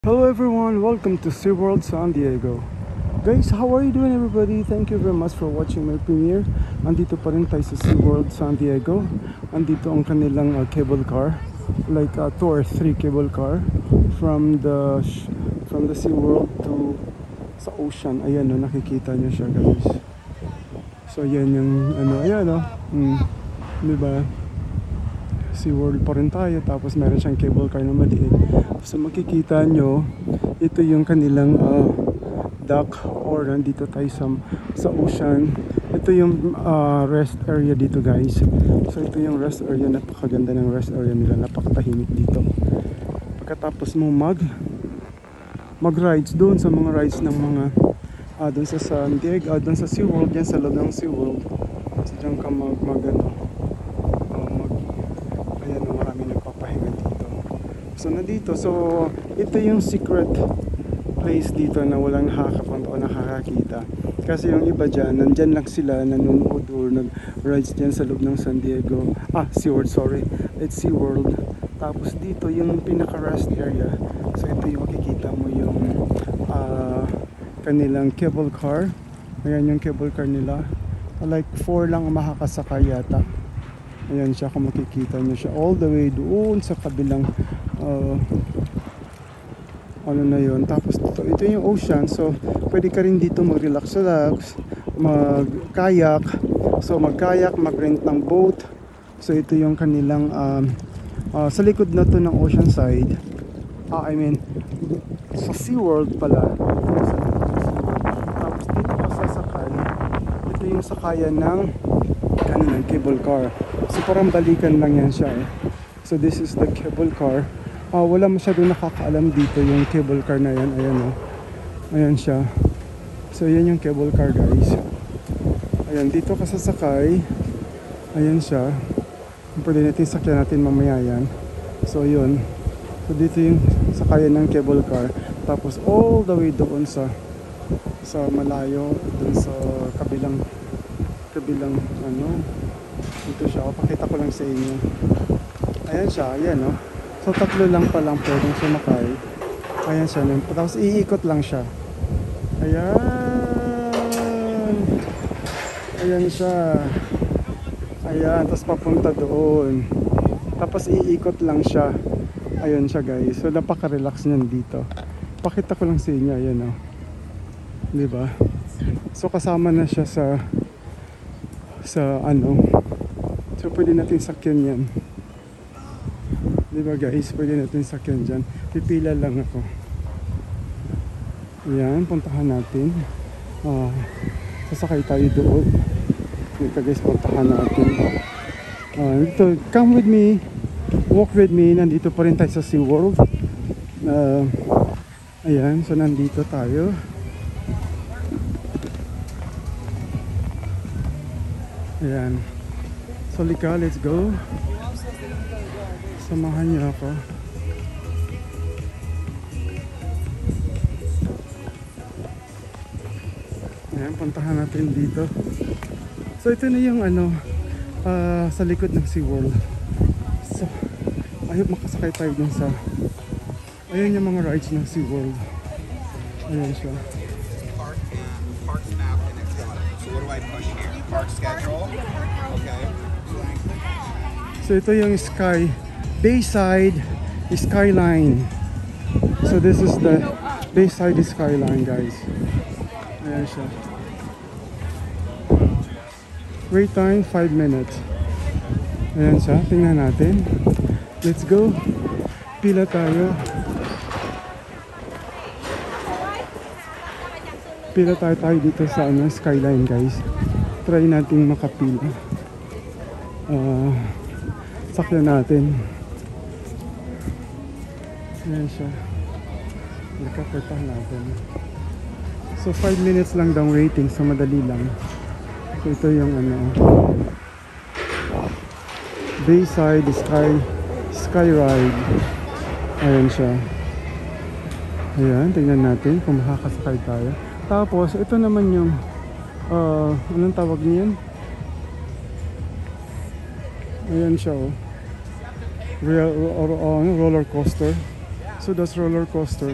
Hello everyone, welcome to SeaWorld San Diego. Guys, how are you doing everybody? Thank you very much for watching my premiere. Andito pa rin tayo sa SeaWorld San Diego. Andito ang kanilang cable car, like 2 or 3 cable car from the SeaWorld to sa ocean. Ayan no, nakikita niyo siya guys. So ayan yung ayan no. Diba? SeaWorld pa rin tayo, tapos meron siyang cable car na maliit. So makikita nyo, ito yung kanilang dock, or nandito tayo sa ocean. Ito yung rest area dito guys. So ito yung rest area, napakaganda ng rest area nila, napakatahimik dito. Pagkatapos mo mag rides doon sa mga rides ng mga doon sa San Diego, doon sa SeaWorld, yan sa loob ng SeaWorld. So dyan ka ayan, marami nagpapahinga dito. So nandito, so ito yung secret place dito na walang nakakapunta o nakakakita. Kasi yung iba dyan, nandyan lang sila nanonood or nag-rides dyan sa loob ng San Diego. SeaWorld, sorry. It's SeaWorld. Tapos dito yung pinaka-rest area. So ito yung makikita mo yung kanilang cable car. Ayan yung cable car nila. Like 4 lang ang makakasakay yata. Ayan siya, kung makikita nyo siya all the way doon sa kabilang ano na yun. Tapos ito yung ocean, so pwede ka rin dito mag-relax, mag-kayak. So mag-kayak, mag-rent ng boat. So ito yung kanilang sa likod na to ng ocean side, I mean sa SeaWorld pala. Tapos dito ka sasakay, ito yung sakayan ng kanilang cable car. So parang balikan lang yan siya eh. So this is the cable car. Wala masyadong nakakaalam dito yung cable car na yan. Ayan o. Ayan siya. So yan yung cable car guys. Ayan, dito ka sasakay. Ayan siya. Pwede natin sakyan natin mamaya yan. So yun. So dito yung sakayan ng cable car. Tapos all the way doon sa malayo, doon sa kabilang dito siya, pakita ko lang sa inyo. Ayan siya, ayan no. So tatlo lang pa lang pwedeng sumakay. Ayan siya, tapos iikot lang siya. Ayan siya. Ayan, tapos papunta doon. Tapos iikot lang siya. Ayan siya guys. So napaka-relax niyan dito. Pakita ko lang sa inyo, ayan no. 'Di ba? So kasama na siya sa so pwede natin sakyan yan, diba guys, pwede natin sakyan dyan. Pipila lang ako. Ayan, puntahan natin. Sasakay tayo doon dito guys, puntahan natin. Ito, come with me, walk with me. Nandito pa rin tayo sa SeaWorld. Ayan, so nandito tayo. Ayan. So lika, let's go. Samahan niyo ako. Ayan, puntahan natin dito. So ito na yung sa likod ng SeaWorld. So I hope makasakay tayo dun sa ayan yung mga rides ng SeaWorld. Ayan siya. What do I push here? Park schedule. Okay. So ito yung Bayside Skyline. So this is the Bayside Skyline guys. Ayan siya. Wait time 5 minutes. Ayan siya, tingnan natin. Let's go. Pila tayo. Pila tayo dito sa Skyline guys. Try nating makapila. Sakyan natin. Ayan siya. Nakapuntahan natin. So 5 minutes lang daw waiting, so madali lang. So ito yung Bayside Sky Ride. Ayan siya. Ayan, tingnan natin kung makakasakay tayo. Tapos, ito naman yung anong tawag niyan? Ayan siya oh. Roller coaster. So that's roller coaster.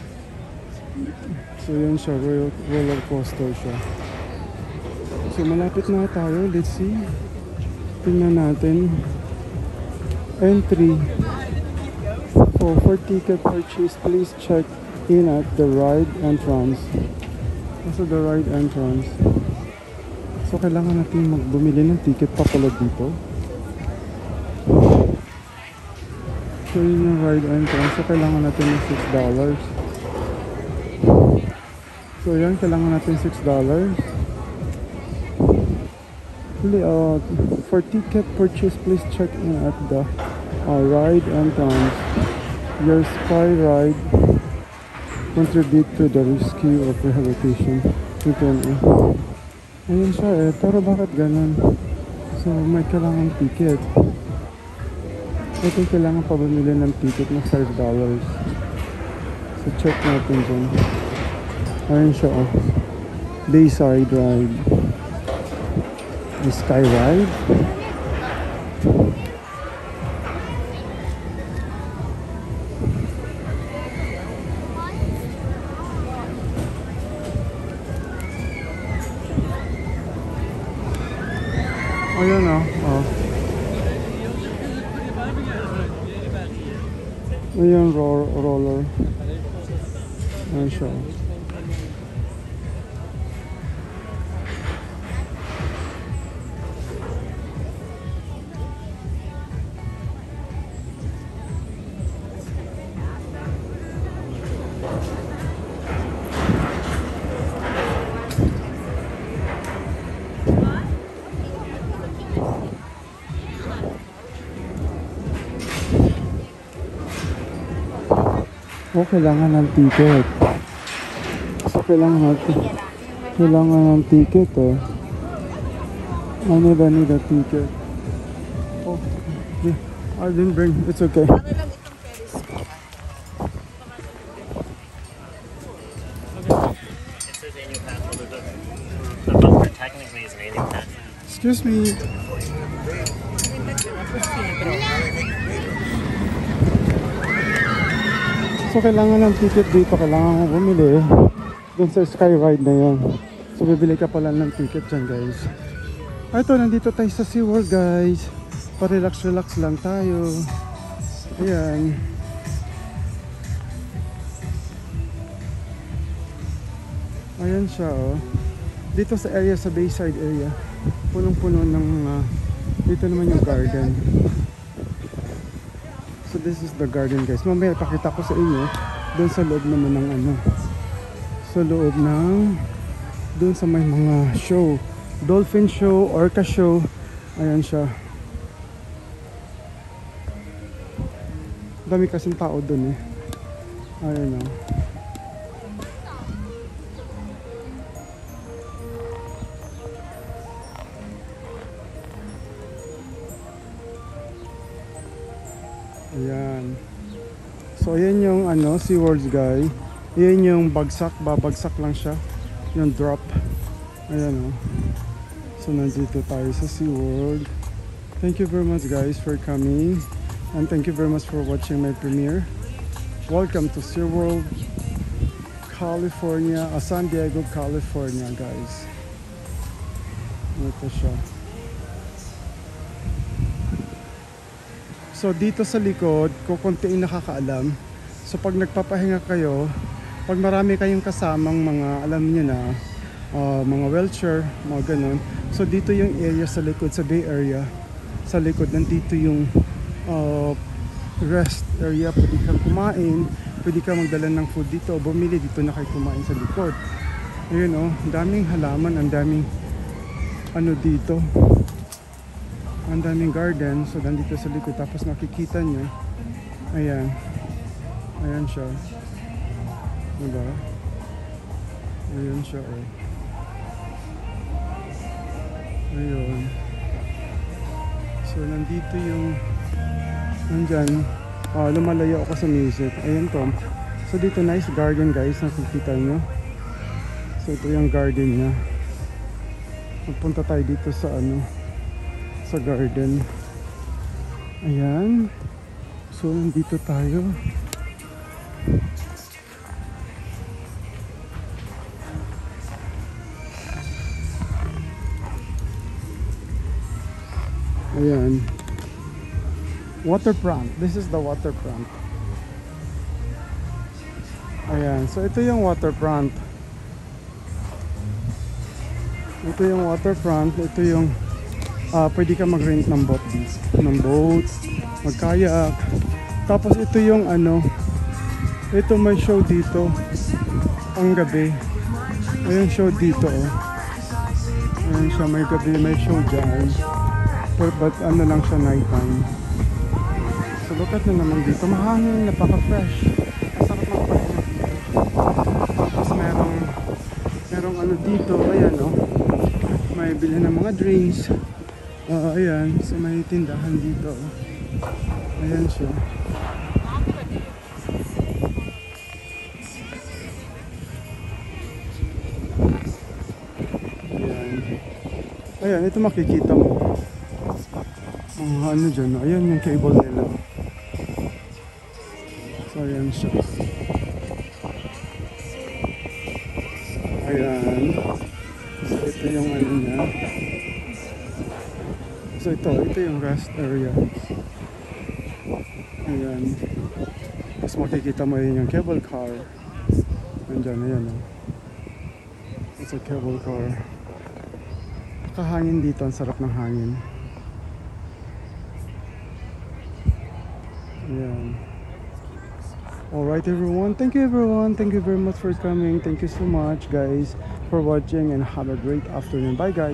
So yan siya, roller coaster siya. So malapit na tayo, let's see. Tingnan natin. Entry. For ticket purchase, please check in at the ride entrance. Also the ride entrance. So kailangan natin magbumili ng ticket pa pala dito. So yun yung ride entrance. So kailangan natin ng $6. So yan, kailangan natin $6. For ticket purchase, please check in at the ride entrance. Your sky ride contribute to the rescue of rehabilitation. Ayun siya eh, pero bakit ganun? So may kailangan ticket. Ito kailangan pa bumili ng ticket na $5. So check natin dyan. Ayun siya oh. Bayside ride. The sky ride. Ayan oh. Ayan roller. Ayan siya. Oh, kailangan ng ticket. So, kailangan ng ticket eh. I need a ticket. Oh, yeah. I didn't bring. It's okay. Excuse me. So kailangan ng ticket dito, kailangan mo bumili dun sa sky ride na yun. So bibili ka pala ng ticket dyan guys. Ito, nandito tayo sa SeaWorld guys. Pa-relax lang tayo. Ayan. Ayan siya oh. Dito sa area, sa Bayside area, punong-puno ng dito naman yung garden. So this is the garden guys. Mamaya pakita ko sa inyo doon sa loob naman ng ano. Sa loob ng doon sa may mga show. Dolphin show, orca show. Ayan siya. Dami kasing tao doon eh. Ayan o. Ayan. So ayan yung ano, SeaWorld guy. Ayan yung bagsak, babagsak lang siya. Yung drop. Ayan o. So nandito tayo sa SeaWorld. Thank you very much guys for coming. And thank you very much for watching my premiere. Welcome to SeaWorld, California, San Diego, California guys. Ito siya. So dito sa likod, kukuntiin nakakaalam. So pag nagpapahinga kayo, pag marami kayong kasamang mga, alam niyo na, mga wheelchair, mga ganun. So dito yung area sa likod, sa Bay Area. Sa likod, nandito yung rest area. Pwede kang kumain, pwede kang magdala ng food dito. Bumili dito na kayo kumain sa likod. Ayun o, daming halaman, ang daming ano dito. Ang daming garden, so nandito sa likod. Tapos nakikita nyo, ayan, ayan siya, diba? Ayan siya oh. Ayun. So nandito yung nandyan, lumalayo ako sa music. Ayan to. So dito nice garden guys, nakikita nyo. So ito yung garden niya. Magpunta tayo dito sa ano, sa garden. Ayan. So nandito tayo. Ayan. Waterfront. This is the waterfront. Ayan. So ito yung waterfront. Ito yung waterfront. Ito yung pwede ka mag-rent ng boat dito. Ng boat. Mag-kayak. Tapos ito yung ano. Ito may show dito. Ang gabi. Ayan show dito oh. Ayan siya may gabi. May show dyan. But ano lang siya nighttime. So look at na naman dito. Mahangin, napaka-fresh. Masarap magpahinga dito. Tapos merong ano dito. Ayan o. May bilhin ng mga drinks. Ayan. So may tindahan dito. Ayan siya. Ayan. Ayan. Ito makikita mo. Ano dyan, ayan yung cable nila. So ayan siya. Ayan. So ito yung ano niya. So ito yung rest area. Ayan. Tapos makikita mo yun yung cable car. Andyan, ayan o. It's a cable car. Nakahangin dito, ang sarap ng hangin. Yeah. Alright everyone, thank you everyone, thank you very much for coming, thank you so much guys for watching and have a great afternoon. Bye guys.